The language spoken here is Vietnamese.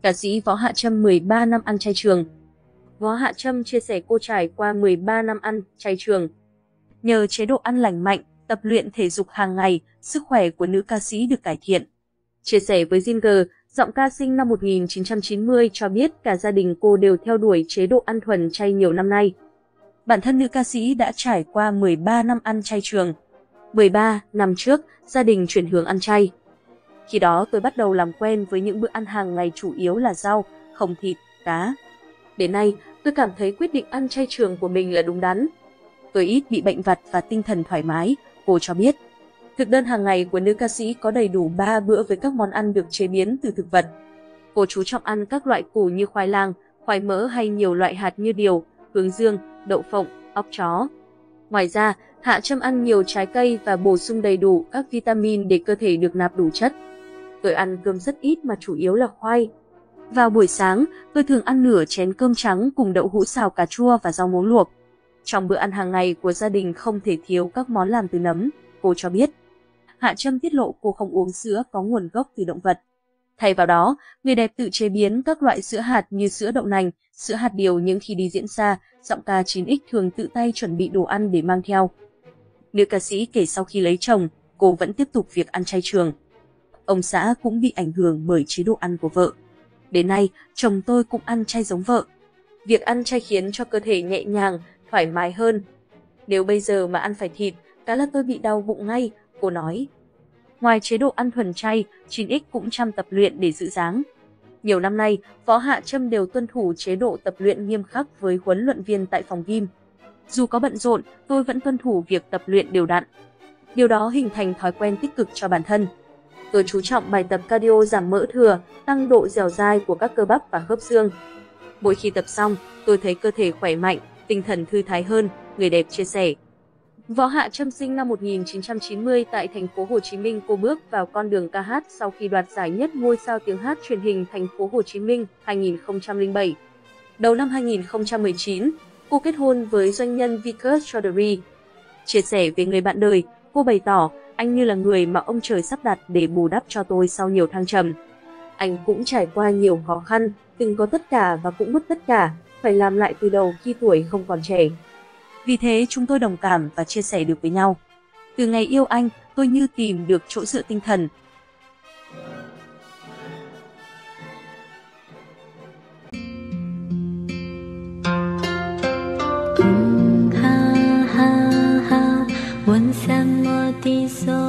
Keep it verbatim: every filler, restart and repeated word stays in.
Ca sĩ Võ Hạ Trâm mười ba năm ăn chay trường. Võ Hạ Trâm chia sẻ cô trải qua mười ba năm ăn chay trường. Nhờ chế độ ăn lành mạnh, tập luyện thể dục hàng ngày, sức khỏe của nữ ca sĩ được cải thiện. Chia sẻ với Zinger, giọng ca sinh năm một nghìn chín trăm chín mươi cho biết cả gia đình cô đều theo đuổi chế độ ăn thuần chay nhiều năm nay. Bản thân nữ ca sĩ đã trải qua mười ba năm ăn chay trường. mười ba năm trước, gia đình chuyển hướng ăn chay. Khi đó tôi bắt đầu làm quen với những bữa ăn hàng ngày chủ yếu là rau, không thịt, cá. Đến nay, tôi cảm thấy quyết định ăn chay trường của mình là đúng đắn. Tôi ít bị bệnh vặt và tinh thần thoải mái, cô cho biết. Thực đơn hàng ngày của nữ ca sĩ có đầy đủ ba bữa với các món ăn được chế biến từ thực vật. Cô chú trọng ăn các loại củ như khoai lang, khoai mỡ hay nhiều loại hạt như điều, hướng dương, đậu phộng, óc chó. Ngoài ra, Hạ Trâm ăn nhiều trái cây và bổ sung đầy đủ các vitamin để cơ thể được nạp đủ chất. Tôi ăn cơm rất ít mà chủ yếu là khoai. Vào buổi sáng, tôi thường ăn nửa chén cơm trắng cùng đậu hũ xào cà chua và rau muống luộc. Trong bữa ăn hàng ngày của gia đình không thể thiếu các món làm từ nấm, cô cho biết. Hạ Trâm tiết lộ cô không uống sữa có nguồn gốc từ động vật. Thay vào đó, người đẹp tự chế biến các loại sữa hạt như sữa đậu nành, sữa hạt điều, nhưng khi đi diễn xa, giọng ca chín ích thường tự tay chuẩn bị đồ ăn để mang theo. Nữ ca sĩ kể sau khi lấy chồng, cô vẫn tiếp tục việc ăn chay trường. Ông xã cũng bị ảnh hưởng bởi chế độ ăn của vợ. Đến nay, chồng tôi cũng ăn chay giống vợ. Việc ăn chay khiến cho cơ thể nhẹ nhàng, thoải mái hơn. Nếu bây giờ mà ăn phải thịt, cá là tôi bị đau bụng ngay, cô nói. Ngoài chế độ ăn thuần chay, chín ích cũng chăm tập luyện để giữ dáng. Nhiều năm nay, Võ Hạ Trâm đều tuân thủ chế độ tập luyện nghiêm khắc với huấn luyện viên tại phòng gym. Dù có bận rộn, tôi vẫn tuân thủ việc tập luyện đều đặn. Điều đó hình thành thói quen tích cực cho bản thân. Tôi chú trọng bài tập cardio giảm mỡ thừa, tăng độ dẻo dai của các cơ bắp và khớp xương. Mỗi khi tập xong, tôi thấy cơ thể khỏe mạnh, tinh thần thư thái hơn, người đẹp chia sẻ. Võ Hạ Trâm sinh năm một nghìn chín trăm chín mươi tại thành phố Hồ Chí Minh. Cô bước vào con đường ca hát sau khi đoạt giải nhất ngôi sao tiếng hát truyền hình thành phố Hồ Chí Minh hai nghìn không trăm lẻ bảy. Đầu năm hai nghìn không trăm mười chín, cô kết hôn với doanh nhân Vikas Chaudhary. Chia sẻ về người bạn đời, cô bày tỏ, anh như là người mà ông trời sắp đặt để bù đắp cho tôi sau nhiều thăng trầm. Anh cũng trải qua nhiều khó khăn, từng có tất cả và cũng mất tất cả, phải làm lại từ đầu khi tuổi không còn trẻ. Vì thế chúng tôi đồng cảm và chia sẻ được với nhau. Từ ngày yêu anh, tôi như tìm được chỗ dựa tinh thần. Ha ha ha, 问什么的所